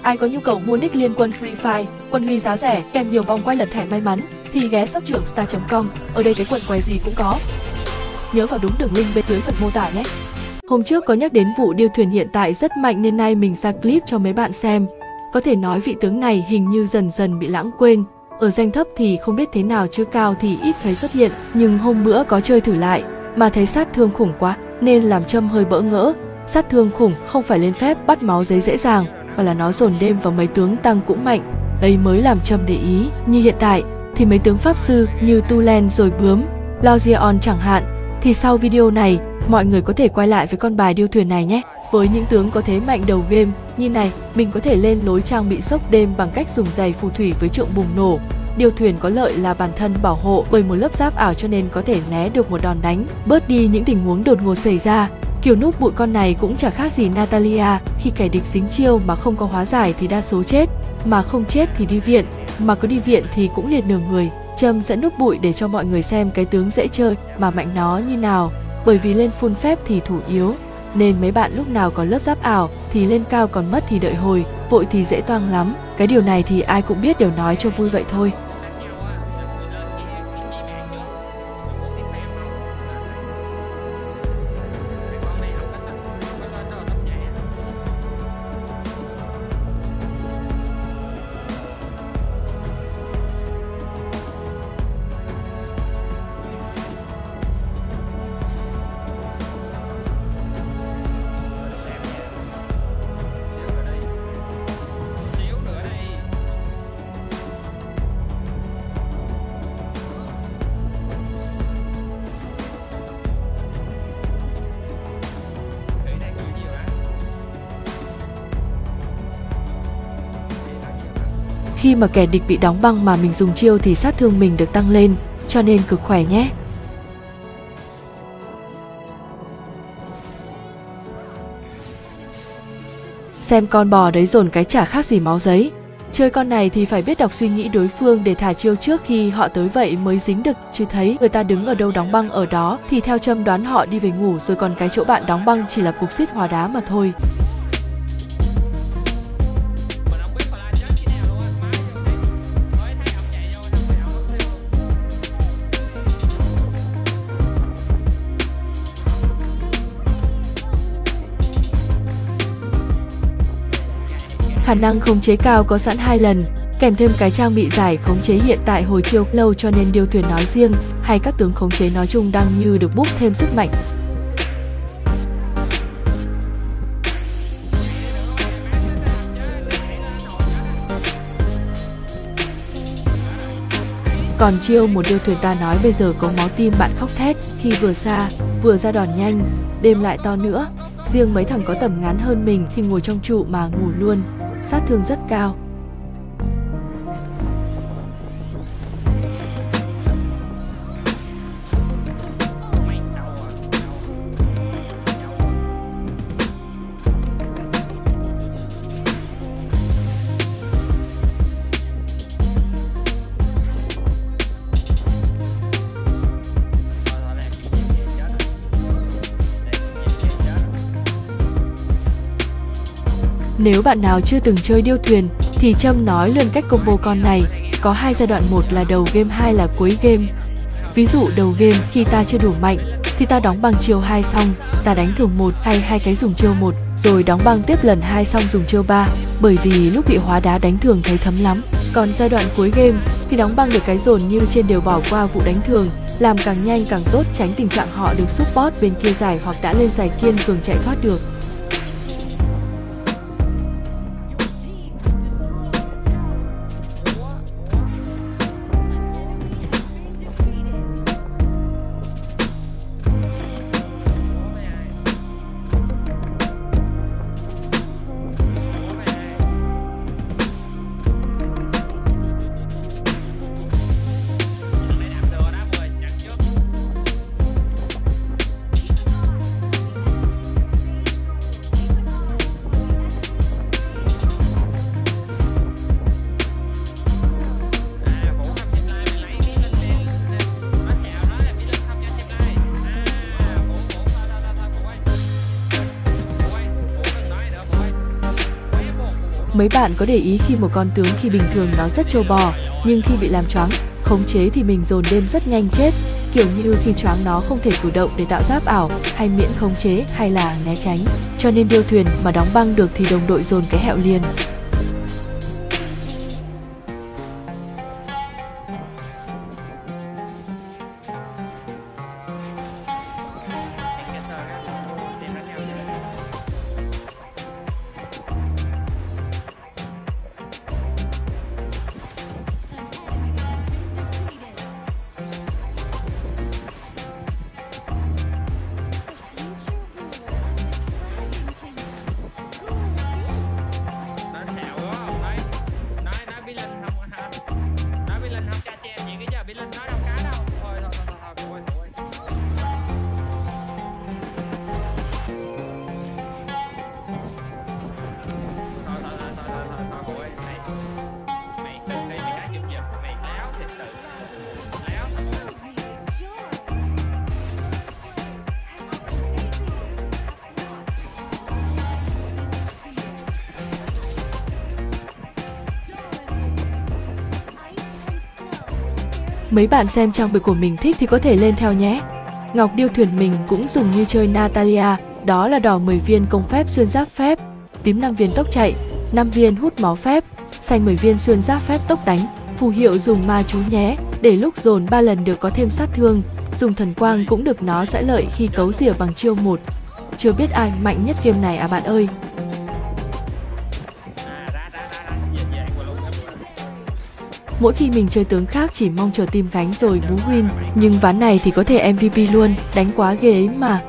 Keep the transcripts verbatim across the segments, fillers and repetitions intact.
Ai có nhu cầu mua nick liên quân Free Fire, quân huy giá rẻ, kèm nhiều vòng quay lật thẻ may mắn thì ghé shop trưởng star chấm com, ở đây cái quần què gì cũng có. Nhớ vào đúng đường link bên dưới phần mô tả nhé. Hôm trước có nhắc đến vụ điêu thuyền hiện tại rất mạnh nên nay mình ra clip cho mấy bạn xem. Có thể nói vị tướng này hình như dần dần bị lãng quên. Ở danh thấp thì không biết thế nào chứ cao thì ít thấy xuất hiện. Nhưng hôm bữa có chơi thử lại mà thấy sát thương khủng quá nên làm Trâm hơi bỡ ngỡ. Sát thương khủng không phải lên phép bắt máu giấy dễ dàng, mà là nó dồn đêm và mấy tướng tăng cũng mạnh. Đấy mới làm Trâm để ý. Như hiện tại thì mấy tướng pháp sư như Tu Len rồi bướm, Logion chẳng hạn. Thì sau video này mọi người có thể quay lại với con bài điêu thuyền này nhé. Với những tướng có thế mạnh đầu game như này, mình có thể lên lối trang bị sốc đêm bằng cách dùng giày phù thủy với trượng bùng nổ. Điêu thuyền có lợi là bản thân bảo hộ bởi một lớp giáp ảo cho nên có thể né được một đòn đánh, bớt đi những tình huống đột ngột xảy ra. Kiểu núp bụi con này cũng chả khác gì Natalia, khi kẻ địch dính chiêu mà không có hóa giải thì đa số chết, mà không chết thì đi viện, mà có đi viện thì cũng liệt nửa người. Trâm sẽ núp bụi để cho mọi người xem cái tướng dễ chơi mà mạnh nó như nào, bởi vì lên full phép thì thủ yếu, nên mấy bạn lúc nào có lớp giáp ảo thì lên cao, còn mất thì đợi hồi, vội thì dễ toang lắm. Cái điều này thì ai cũng biết, đều nói cho vui vậy thôi. Khi mà kẻ địch bị đóng băng mà mình dùng chiêu thì sát thương mình được tăng lên, cho nên cực khỏe nhé. Xem con bò đấy dồn cái chả khác gì máu giấy. Chơi con này thì phải biết đọc suy nghĩ đối phương để thả chiêu trước khi họ tới, vậy mới dính được, chứ thấy người ta đứng ở đâu đóng băng ở đó thì theo Trâm đoán họ đi về ngủ rồi, còn cái chỗ bạn đóng băng chỉ là cục xít hóa đá mà thôi. Khả năng khống chế cao có sẵn hai lần, kèm thêm cái trang bị giải khống chế hiện tại hồi chiêu lâu, cho nên điêu thuyền nói riêng hay các tướng khống chế nói chung đang như được boost thêm sức mạnh. Còn chiêu một điêu thuyền ta nói bây giờ có máu tim bạn khóc thét khi vừa xa vừa ra đòn nhanh, đêm lại to nữa. Riêng mấy thằng có tầm ngắn hơn mình thì ngồi trong trụ mà ngủ luôn, sát thương rất cao. Nếu bạn nào chưa từng chơi điêu thuyền thì Trâm nói luôn cách combo con này. Có hai giai đoạn, một là đầu game, hai là cuối game. Ví dụ đầu game khi ta chưa đủ mạnh thì ta đóng bằng chiêu hai xong ta đánh thường một hay hai cái dùng chiêu một, rồi đóng băng tiếp lần hai xong dùng chiêu ba, bởi vì lúc bị hóa đá đánh thường thấy thấm lắm. Còn giai đoạn cuối game thì đóng băng được cái dồn như trên đều bỏ qua vụ đánh thường, làm càng nhanh càng tốt, tránh tình trạng họ được support bên kia giải hoặc đã lên giải kiên cường chạy thoát được. Mấy bạn có để ý khi một con tướng khi bình thường nó rất trâu bò, nhưng khi bị làm choáng, khống chế thì mình dồn đêm rất nhanh chết. Kiểu như khi choáng nó không thể cử động để tạo giáp ảo, hay miễn khống chế hay là né tránh. Cho nên điêu thuyền mà đóng băng được thì đồng đội dồn cái hẹo liền. Mấy bạn xem trang bị của mình thích thì có thể lên theo nhé. Ngọc điêu thuyền mình cũng dùng như chơi Natalia, đó là đỏ mười viên công phép xuyên giáp phép, tím năm viên tốc chạy, năm viên hút máu phép, xanh mười viên xuyên giáp phép tốc đánh. Phù hiệu dùng ma chú nhé, để lúc dồn ba lần được có thêm sát thương. Dùng thần quang cũng được, nó sẽ lợi khi cấu rỉa bằng chiêu một. Chưa biết ai mạnh nhất game này à bạn ơi. Mỗi khi mình chơi tướng khác chỉ mong chờ team gánh rồi bú win, nhưng ván này thì có thể em vê pê luôn, đánh quá ghê ấy mà.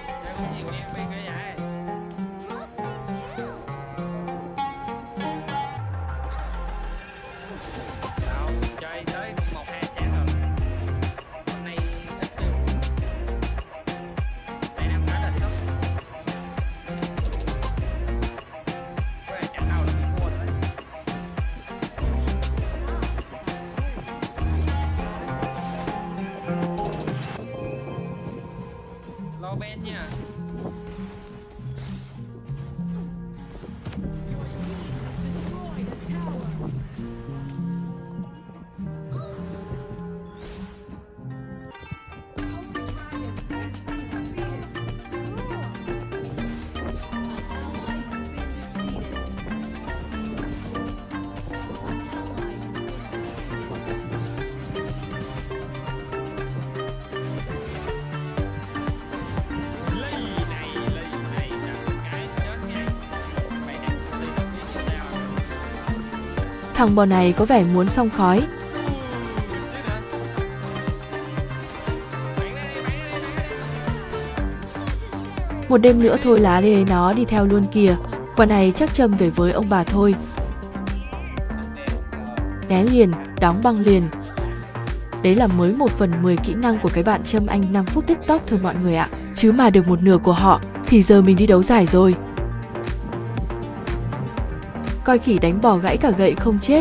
Ben nha. Thằng bò này có vẻ muốn xông khói. Một đêm nữa thôi là để nó đi theo luôn kìa. Quả này chắc châm về với ông bà thôi. Né liền, đóng băng liền. Đấy là mới một phần mười kỹ năng của cái bạn châm anh năm phút TikTok thôi mọi người ạ. Chứ mà được một nửa của họ thì giờ mình đi đấu giải rồi. Coi khỉ đánh bò gãy cả gậy không chết.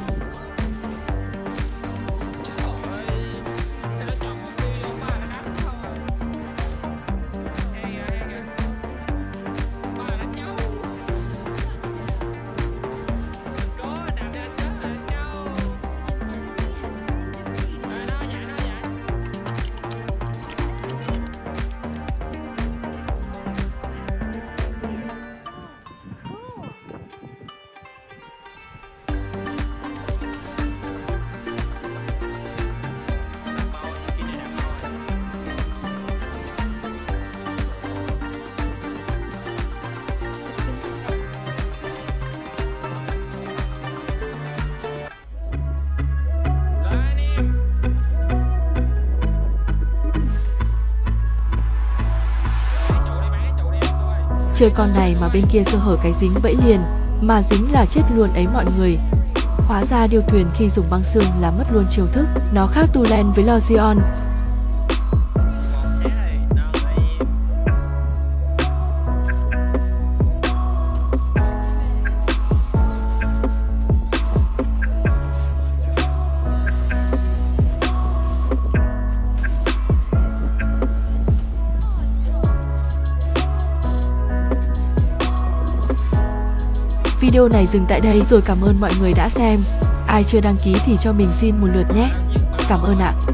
Chơi con này mà bên kia sơ hở cái dính bẫy liền, mà dính là chết luôn ấy mọi người. Hóa ra điêu thuyền khi dùng băng xương là mất luôn chiêu thức. Nó khác Tulen với Logion. Video này dừng tại đây rồi, cảm ơn mọi người đã xem. Ai chưa đăng ký thì cho mình xin một lượt nhé. Cảm ơn ạ.